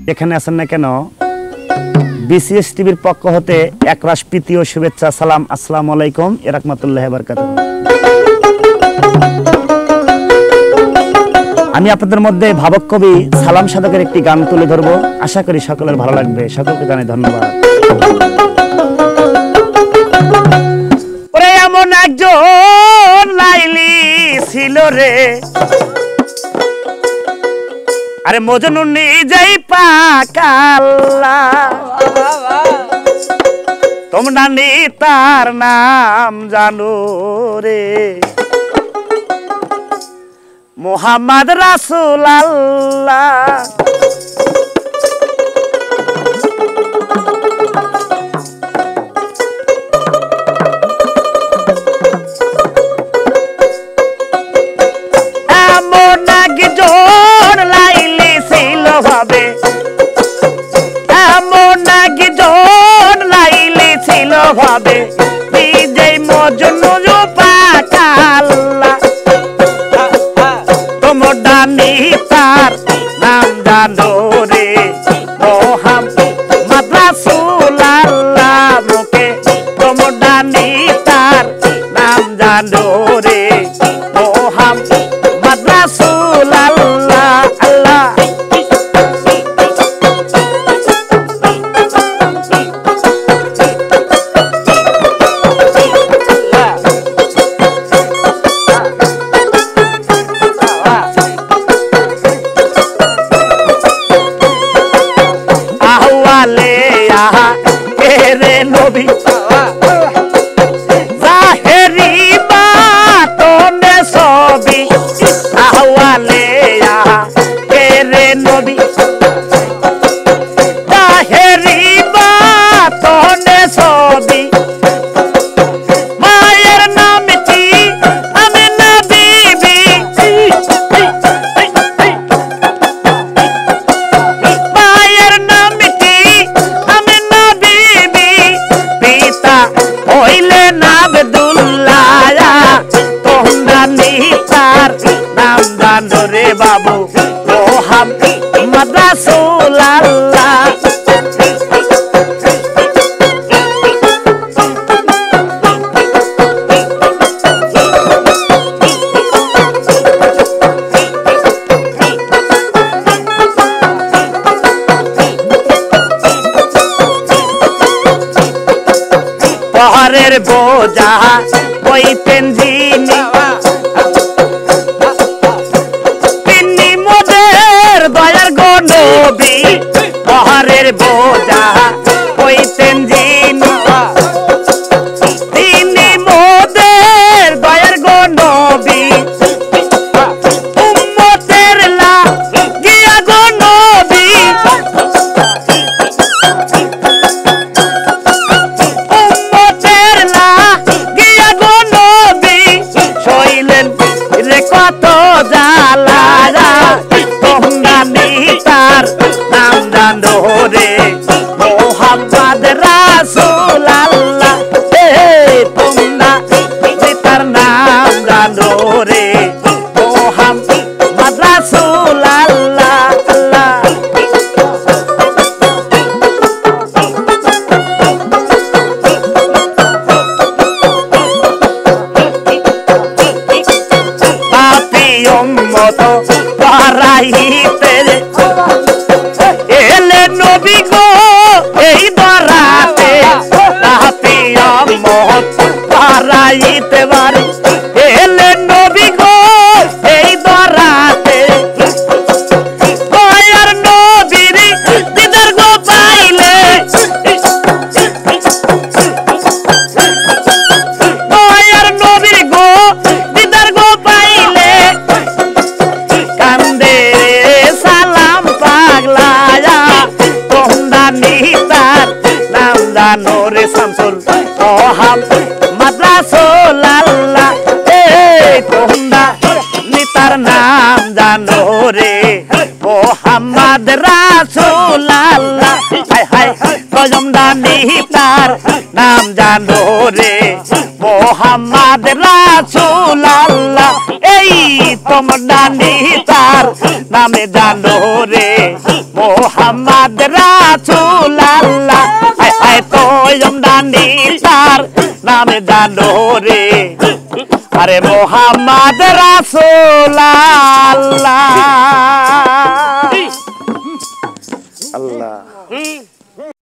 এখানে আছেন না কেন বিসিএস টিভির পক্ষ হতে একরাশ প্রীতি ও শুভেচ্ছা সালাম আসসালামু আলাইকুম ওয়া রাহমাতুল্লাহি ওয়া বারাকাতুহু। আমি আপনাদের মধ্যে ভাবক কবি সালাম সাধকের একটি গান তুলে ধরব, আশা করি সকলের ভালো লাগবে। সকলকে জানাই ধন্যবাদ। ওরে এমন একজন লাইলি ছিল রে, আরে মজনু নিজেই পাকাল্লা, তোমরা নি তার নাম জানো রে, মুহাম্মদ রাসূল আল্লাহ। এমন একজন লাইলি ছিল ভাবে, এমন একজন লাইলি ছিল ভাবে, নিজেই মজনু পাকাল্লা, তোমরা নি তার নাম জানো রে, মুহাম্মদ রাসূল আল্লাহ। মুখে তোমরা নি তার নাম জানো রে, মুহাম্মদ রাসূল আল্লাহ আল্লাহ। আহওয়ালে আহা রে নবী, জাহেরি বাতনে সবই, আহওয়ালে আহা রে নবী, জাহেরি বাতনে সবই, মায়ের নাম কি আমিনা বিবি, মায়ের নাম কি আমিনা বিবি, পিতা হইলেন আব্দুল্লাহ, তোমরা নি তার নাম জানো রে বাবু, মুহাম্মদ রাসূল আল্লাহ। পাহাড়ের বোঝা বইতেন যিনি, তিনি মোদের দয়ার গো নবী, পাহাড়ের বোঝা বইতেন যিনি, তিনি মোদের দয়ার গো নবী, উম্মতের লাগিয়া গো নবী, উম্মতের লাগিয়া গো নবী, সইলেন রে কত জ্বালা, তোমরা নি তার নাম জানো রে, মুহাম্মদ রাসূল আল্লাহ। তোমরা নি তার নাম জানো রে, মুহাম্মদ রাসূল আল্লাহ আল্লাহ। পাপী উম্মত বাড়াইতে এলে নবী গো এই বরাতে, পাপী উম্মত বাড়াইতে বাড়ি এলে নবী গো এই বরাতে, দয়ার নবীর দিদার গো পাইলে, দয়ার নবীর গো দিদার গো পাইলে, কান্দে সালাম পাগলা, তোমরা নি তার নাম জানো রে, শামসুল মুহাম্মদ রাসূল আল্লাহ। তোমরা নি তার নাম জানো রে, মুহাম্মদ রাসূল আল্লাহ। হায় হায় তোমরা নি তার নাম জানো রে, মুহাম্মদ রাসূল আল্লাহ। এই তোমরা নি তার নামে জানো রে, মোহাম্মদ মোহাম্মদ রাসূল আল্লাহ হায় হায় তোমরা নিতার নামে জানো রে আরে মোহাম্মদ রাসূল আল্লাহ